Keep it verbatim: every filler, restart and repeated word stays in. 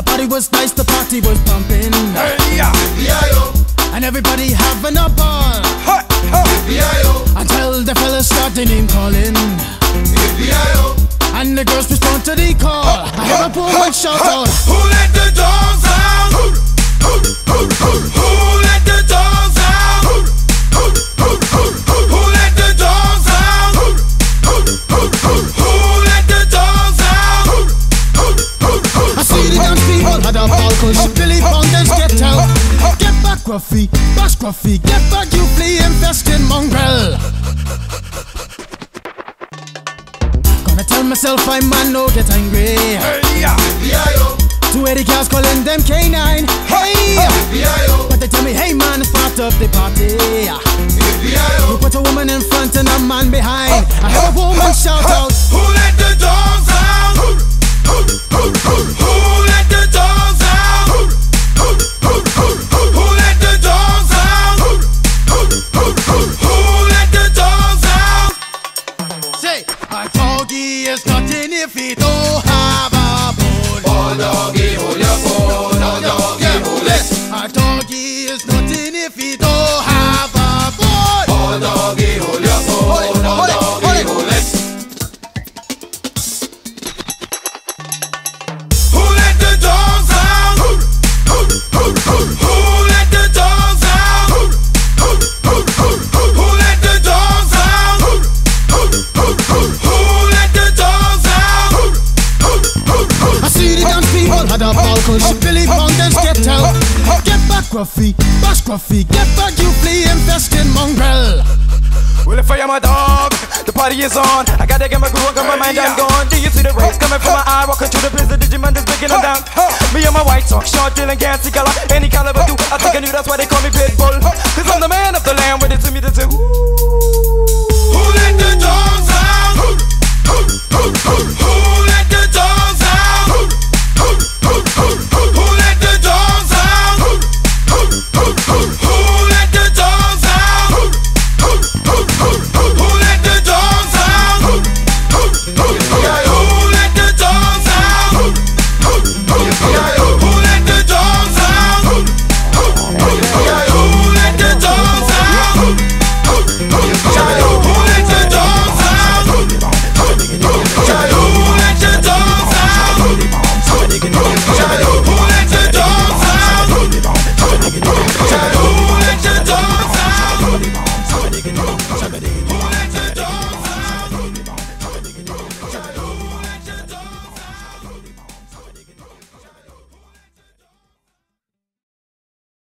The party was nice, the party was pumping. Hey, yeah. And everybody having a ball. Ha, ha. Until the fellas started name calling. And the girls respond to the call. I hear a woman shout out, who let the dogs out? Who, who, who, who, who let the dogs out? Who, who, who, who, who let the dogs out? Who, who, who, who, who let the dogs out? Who, who, who, who, I see the young people had a ball cause Billy Fountains get out. Get back Gruffy, bash Gruffy, get back you flea infested mongrel. Gonna tell myself I man no get angry. hey, yeah. Two eighty cars calling them K nine. Hey, but they tell me hey man it's part of the party. You put a woman in front and a man behind. I heard a woman shout out, who let the dogs out? Who, who, who, who, who let the dogs out? Who, who, who, who, who let the dogs out? Who, who, who, who, who let the dogs out? say a doggy is nothing if he don't have a bone. Oh doggy, hold your bone. Oh doggy, hold it. A doggy is nothing if he don't have a bone. Oh doggy, hold your bone. Oh doggy, hold it. Who let the dogs out? Who, who, who, who, who let the dogs out? Who, who, who, who, who let the dogs out? Who, who, who, who, who let the dogs out? Who, who, who, who, I see the dance people had a ball cause Billy Fountains get out. Get back Gruffy, bash Gruffy, get back you flea infested mongrel. well, if I am a dog, the party is on. I gotta get my groove on, got my mind, I'm gone. Do you see the rays coming from my eye? Walking through the prison, Digimon is breaking them down. Me and my white talk, short, dealing, gassy color, any caliber do. I think I knew that's why they call me Pitbull. Cause I'm the man of the land, with it to me to do.